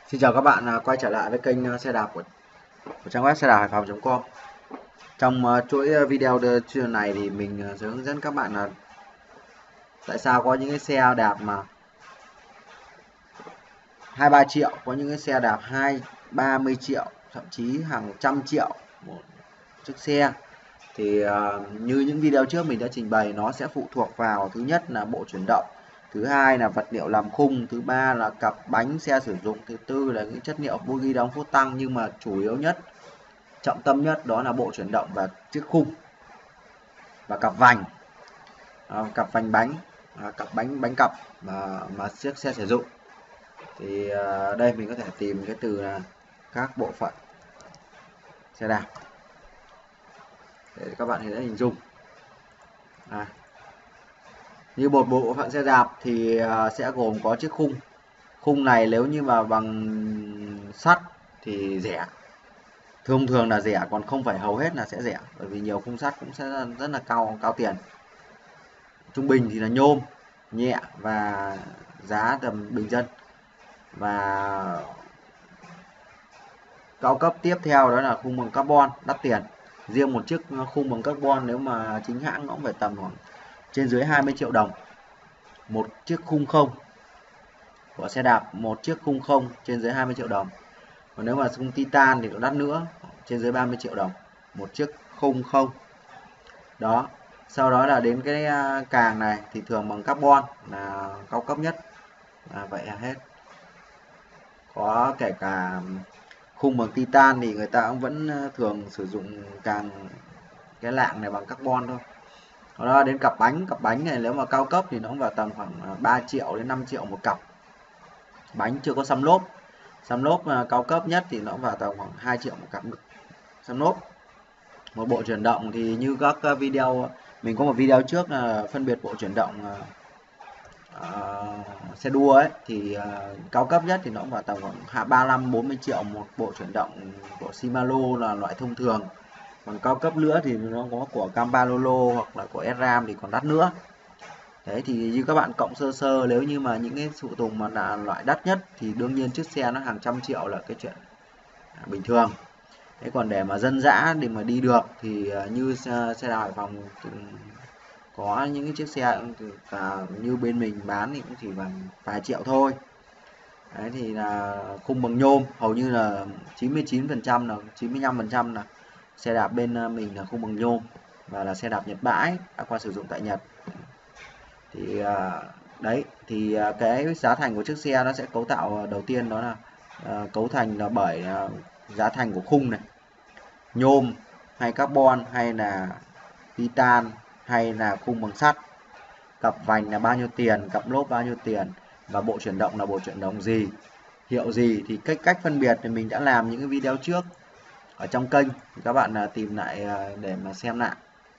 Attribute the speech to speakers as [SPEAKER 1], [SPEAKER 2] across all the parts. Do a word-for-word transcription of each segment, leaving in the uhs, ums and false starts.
[SPEAKER 1] Xin chào các bạn à, quay trở lại với kênh à, xe đạp của, của trang web xe đạp hải phòng chấm com. Trong à, chuỗi à, video đưa chuyên này thì mình à, sẽ hướng dẫn các bạn là tại sao có những cái xe đạp mà hai ba triệu, có những cái xe đạp hai ba mươi triệu, thậm chí hàng trăm triệu một chiếc xe. Thì à, như những video trước mình đã trình bày, nó sẽ phụ thuộc vào thứ nhất là bộ chuyển động, thứ hai là vật liệu làm khung, thứ ba là cặp bánh xe sử dụng, thứ tư là những chất liệu bogie đóng phốt tăng, nhưng mà chủ yếu nhất, trọng tâm nhất đó là bộ chuyển động và chiếc khung và cặp vành, à, cặp vành bánh, à, cặp bánh bánh cặp mà mà chiếc xe sử dụng. Thì à, đây mình có thể tìm cái từ là các bộ phận xe đạp để các bạn dễ hình dung. À, như một bộ phận xe đạp thì à, sẽ gồm có chiếc khung. Khung này nếu như mà bằng sắt thì rẻ, thông thường là rẻ, còn không phải hầu hết là sẽ rẻ, bởi vì nhiều khung sắt cũng sẽ rất là cao cao tiền. Trung bình thì là nhôm nhẹ và giá tầm bình dân, và cao cấp tiếp theo đó là khung bằng carbon đắt tiền. Riêng một chiếc khung bằng carbon nếu mà chính hãng nó cũng phải tầm khoảng trên dưới hai mươi triệu đồng. Một chiếc khung không của xe đạp, một chiếc khung không trên dưới hai mươi triệu đồng. Còn nếu mà khung titan thì nó đắt nữa, trên dưới ba mươi triệu đồng một chiếc khung không. Đó. Sau đó là đến cái càng này thì thường bằng carbon là cao cấp nhất. À, vậy là hết. Có kể cả khung bằng titan thì người ta cũng vẫn thường sử dụng càng cái lạng này bằng carbon thôi. Đó, đến cặp bánh, cặp bánh này nếu mà cao cấp thì nó cũng vào tầm khoảng ba triệu đến năm triệu một cặp. Bánh chưa có xăm lốp. Xăm lốp cao cấp nhất thì nó vào tầm khoảng hai triệu một cặp xăm lốp. Một bộ chuyển động thì như các video, mình có một video trước là phân biệt bộ chuyển động uh, xe đua ấy, thì uh, cao cấp nhất thì nó cũng vào tầm khoảng ba mươi lăm bốn mươi triệu một bộ chuyển động của Shimano là loại thông thường. Còn cao cấp nữa thì nó có của Campalolo hoặc là của ét ram thì còn đắt nữa. Đấy, thì như các bạn cộng sơ sơ, nếu như mà những cái phụ tùng mà là loại đắt nhất thì đương nhiên chiếc xe nó hàng trăm triệu là cái chuyện bình thường. Thế còn để mà dân dã để mà đi được thì như xe, xe đạp Hải Phòng có những cái chiếc xe cả như bên mình bán thì cũng chỉ bằng vài triệu thôi. Đấy, thì là khung bằng nhôm, hầu như là chín mươi chín phần trăm là chín mươi lăm phần trăm là xe đạp bên mình là khung bằng nhôm, và là xe đạp Nhật bãi đã qua sử dụng tại Nhật. Thì đấy, thì cái giá thành của chiếc xe nó sẽ cấu tạo, đầu tiên đó là uh, cấu thành là bởi uh, giá thành của khung này, nhôm hay carbon hay là titan hay là khung bằng sắt, cặp vành là bao nhiêu tiền, cặp lốp bao nhiêu tiền, và bộ chuyển động là bộ chuyển động gì, hiệu gì. Thì cách cách phân biệt thì mình đã làm những cái video trước ở trong kênh, thì các bạn là tìm lại để mà xem lại.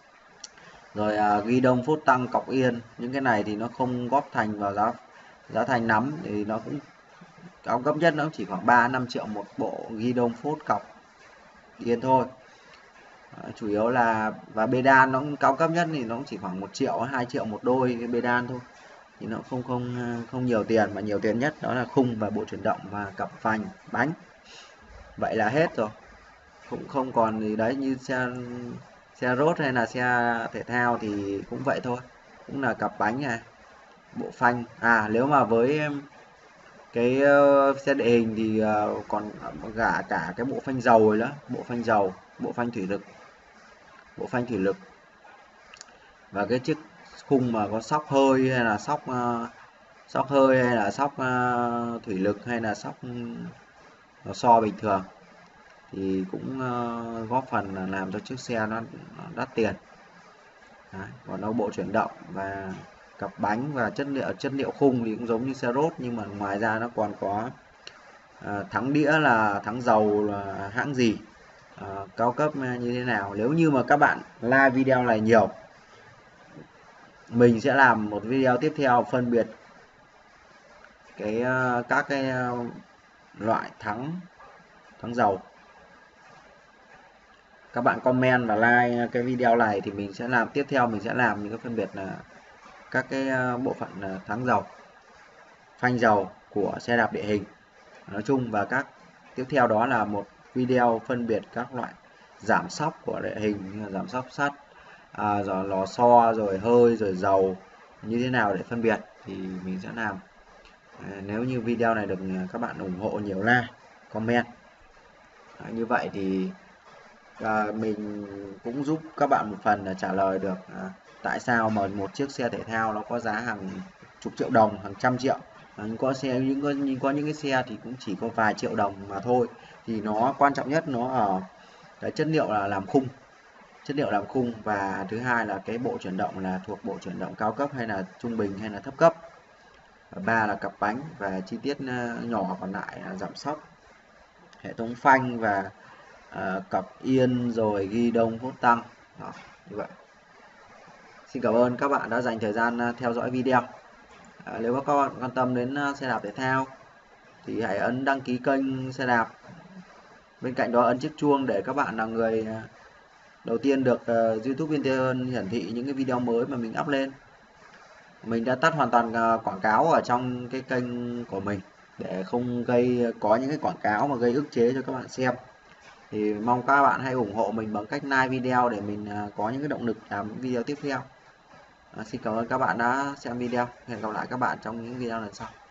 [SPEAKER 1] Rồi à, ghi đông phốt tăng cọc yên, những cái này thì nó không góp thành vào giá giá thành lắm, thì nó cũng cao cấp nhất nó chỉ khoảng ba năm triệu một bộ ghi đông phốt cọc yên thôi. À, chủ yếu là, và bê đan nó cũng cao cấp nhất thì nó cũng chỉ khoảng một triệu hai triệu một đôi cái bê đan thôi, thì nó không không không nhiều tiền, mà nhiều tiền nhất đó là khung và bộ chuyển động và cặp phanh bánh. Vậy là hết rồi, cũng không còn gì. Đấy, như xe xe road hay là xe thể thao thì cũng vậy thôi, cũng là cặp bánh này, bộ phanh. À, nếu mà với cái uh, xe địa hình thì uh, còn cả cả cái bộ phanh dầu rồi đó, bộ phanh dầu, bộ phanh thủy lực, bộ phanh thủy lực và cái chiếc khung mà có sóc hơi hay là sóc uh, sóc hơi hay là sóc uh, thủy lực hay là sóc uh, so bình thường thì cũng uh, góp phần là làm cho chiếc xe nó, nó đắt tiền. Đấy, còn nó bộ chuyển động và cặp bánh và chất liệu chất liệu khung thì cũng giống như xe road, nhưng mà ngoài ra nó còn có à, thắng đĩa là thắng dầu là hãng gì, à, cao cấp như thế nào. Nếu như mà các bạn like video này nhiều, mình sẽ làm một video tiếp theo phân biệt cái các cái loại thắng thắng dầu. Các bạn comment và like cái video này thì mình sẽ làm tiếp theo, mình sẽ làm những cái phân biệt là các cái bộ phận thắng dầu, phanh dầu của xe đạp địa hình. nói chung. Và các tiếp theo đó là một video phân biệt các loại giảm xóc của địa hình như là giảm xóc sắt, à, rồi lò xo, rồi hơi, rồi dầu như thế nào để phân biệt thì mình sẽ làm. À, nếu như video này được các bạn ủng hộ nhiều like, comment. À, như vậy thì à, mình cũng giúp các bạn một phần là trả lời được à, tại sao mà một chiếc xe thể thao nó có giá hàng chục triệu đồng, hàng trăm triệu. À, nhưng có xe những có, nhưng có những cái xe thì cũng chỉ có vài triệu đồng mà thôi. Thì nó quan trọng nhất nó ở cái chất liệu là làm khung, chất liệu làm khung, và thứ hai là cái bộ chuyển động là thuộc bộ chuyển động cao cấp hay là trung bình hay là thấp cấp. Và ba là cặp bánh, và chi tiết nhỏ còn lại là giảm xóc, hệ thống phanh và à, cặp yên, rồi ghi đông hốt tăng. Đó, như vậy. Xin cảm ơn các bạn đã dành thời gian theo dõi video. À, nếu các bạn quan tâm đến xe đạp thể thao thì hãy ấn đăng ký kênh xe đạp. Bên cạnh đó ấn chiếc chuông để các bạn là người đầu tiên được uh, YouTube Vintation hiển thị những cái video mới mà mình up lên. Mình đã tắt hoàn toàn uh, quảng cáo ở trong cái kênh của mình để không gây có những cái quảng cáo mà gây ức chế cho các bạn xem. Thì mong các bạn hãy ủng hộ mình bằng cách like video để mình uh, có những cái động lực làm những video tiếp theo. À, xin cảm ơn các bạn đã xem video. Hẹn gặp lại các bạn trong những video lần sau.